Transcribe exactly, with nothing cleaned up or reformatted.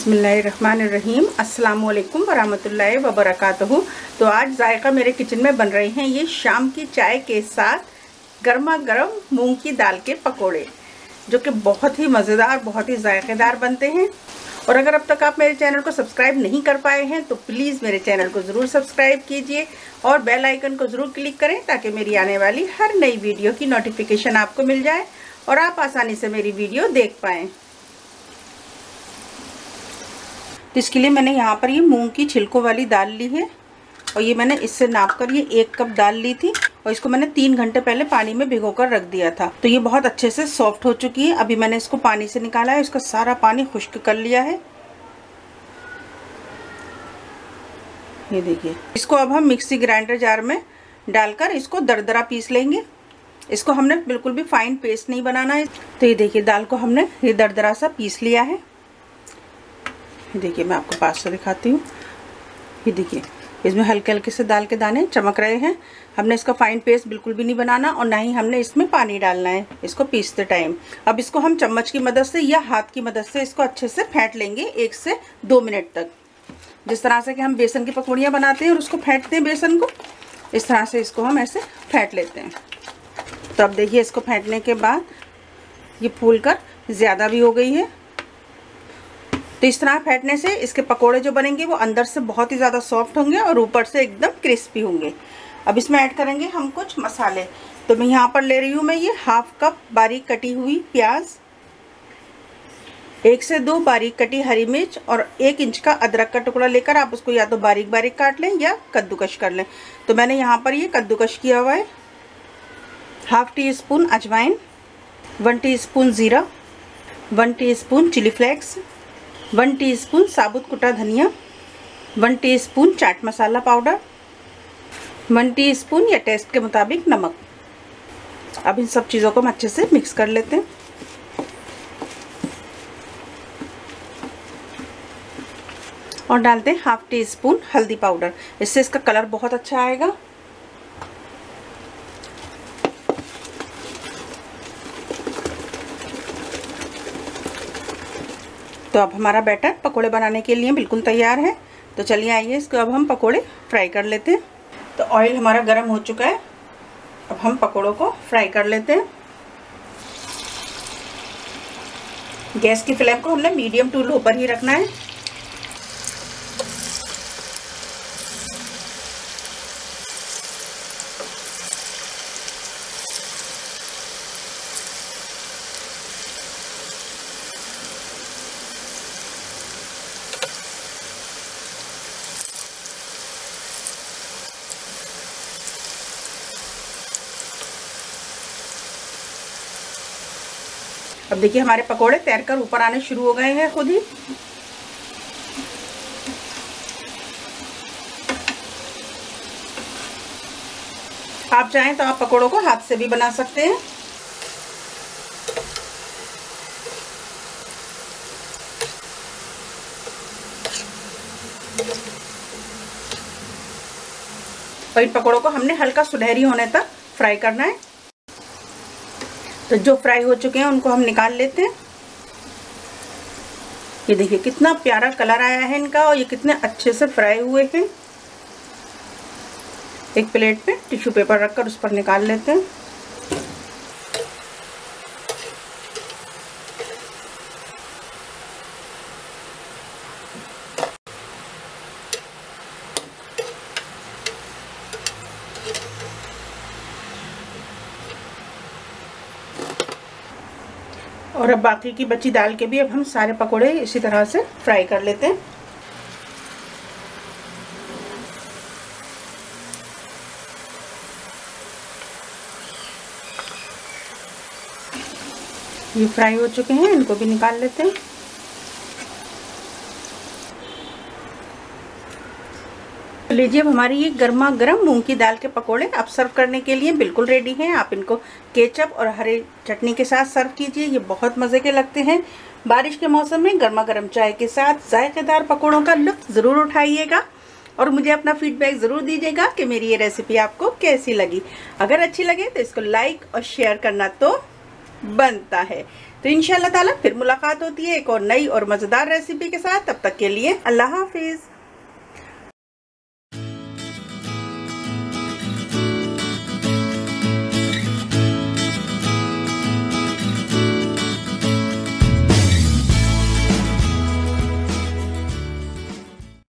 बिस्मिल्लाहिर्रहमानिर्रहीम। अस्सलामुअलैकुम वरहमतुल्लाहि वबरकातुहू। तो आज जायका मेरे किचन में बन रहे हैं ये शाम की चाय के साथ गर्मा गर्म मूंग की दाल के पकोड़े, जो कि बहुत ही मज़ेदार, बहुत ही जायकेदार बनते हैं। और अगर अब तक आप मेरे चैनल को सब्सक्राइब नहीं कर पाए हैं तो प्लीज़ मेरे चैनल को ज़रूर सब्सक्राइब कीजिए और बेल आइकन को ज़रूर क्लिक करें, ताकि मेरी आने वाली हर नई वीडियो की नोटिफिकेशन आपको मिल जाए और आप आसानी से मेरी वीडियो देख पाएँ। तो इसके लिए मैंने यहाँ पर ये मूंग की छिलकों वाली दाल ली है और ये मैंने इससे नाप कर ये एक कप दाल ली थी और इसको मैंने तीन घंटे पहले पानी में भिगोकर रख दिया था। तो ये बहुत अच्छे से सॉफ्ट हो चुकी है। अभी मैंने इसको पानी से निकाला है, इसका सारा पानी खुश्क कर लिया है। ये देखिए, इसको अब हम मिक्सी ग्राइंडर जार में डालकर इसको दरदरा पीस लेंगे। इसको हमने बिल्कुल भी फाइन पेस्ट नहीं बनाना है। तो ये देखिए, दाल को हमने ये दरदरा सा पीस लिया है। देखिए, मैं आपको पास से दिखाती हूँ। ये देखिए, इसमें हल्के हल्के से दाल के दाने चमक रहे हैं। हमने इसका फाइन पेस्ट बिल्कुल भी नहीं बनाना और ना ही हमने इसमें पानी डालना है इसको पीसते टाइम। अब इसको हम चम्मच की मदद से या हाथ की मदद से इसको अच्छे से फेंट लेंगे एक से दो मिनट तक। जिस तरह से कि हम बेसन की पकौड़ियाँ बनाते हैं और उसको फेंटते हैं बेसन को, इस तरह से इसको हम ऐसे फेंट लेते हैं। तो अब देखिए, इसको फेंटने के बाद ये फूल कर ज़्यादा भी हो गई है। तो इस तरह फेंटने से इसके पकोड़े जो बनेंगे वो अंदर से बहुत ही ज़्यादा सॉफ्ट होंगे और ऊपर से एकदम क्रिस्पी होंगे। अब इसमें ऐड करेंगे हम कुछ मसाले। तो मैं यहाँ पर ले रही हूँ मैं ये हाफ कप बारीक कटी हुई प्याज, एक से दो बारीक कटी हरी मिर्च और एक इंच का अदरक का टुकड़ा लेकर आप उसको या तो बारीक बारीक काट लें या कद्दूकश कर लें। तो मैंने यहाँ पर ये कद्दूकश किया हुआ है। हाफ टी स्पून अजवाइन, वन टी स्पून ज़ीरा, one teaspoon chilli flakes, one teaspoon साबुत कुटा धनिया, वन टीस्पून चाट मसाला पाउडर, वन टीस्पून या टेस्ट के मुताबिक नमक। अब इन सब चीज़ों को हम अच्छे से मिक्स कर लेते हैं। और डालते हैं हाफ टी स्पून हल्दी पाउडर, इससे इसका कलर बहुत अच्छा आएगा। तो अब हमारा बैटर पकोड़े बनाने के लिए बिल्कुल तैयार है। तो चलिए आइए, इसको अब हम पकोड़े फ्राई कर लेते हैं। तो ऑयल हमारा गर्म हो चुका है, अब हम पकोड़ों को फ्राई कर लेते हैं। गैस की फ्लेम को हमने मीडियम टू लो पर ही रखना है। अब देखिए, हमारे पकोड़े तैरकर ऊपर आने शुरू हो गए हैं खुद ही। आप चाहें तो आप पकोड़ों को हाथ से भी बना सकते हैं। और इन पकोड़ों को हमने हल्का सुनहरी होने तक फ्राई करना है। तो जो फ्राई हो चुके हैं उनको हम निकाल लेते हैं। ये देखिए, कितना प्यारा कलर आया है इनका और ये कितने अच्छे से फ्राई हुए हैं। एक प्लेट पे टिश्यू पेपर रखकर उस पर निकाल लेते हैं। और अब बाकी की बची दाल के भी अब हम सारे पकोड़े इसी तरह से फ्राई कर लेते हैं। ये फ्राई हो चुके हैं, इनको भी निकाल लेते हैं। लीजिए, अब हमारी ये गर्मा गर्म मूंग की दाल के पकोड़े अब सर्व करने के लिए बिल्कुल रेडी हैं। आप इनको केचप और हरे चटनी के साथ सर्व कीजिए, ये बहुत मज़े के लगते हैं। बारिश के मौसम में गर्मा गर्म चाय के साथ जायकेदार पकोड़ों का लुत्फ ज़रूर उठाइएगा और मुझे अपना फीडबैक ज़रूर दीजिएगा कि मेरी ये रेसिपी आपको कैसी लगी। अगर अच्छी लगे तो इसको लाइक और शेयर करना तो बनता है। तो इंशाल्लाह ताला फिर मुलाकात होती है एक और नई और मज़ेदार रेसिपी के साथ। तब तक के लिए अल्लाह हाफिज़।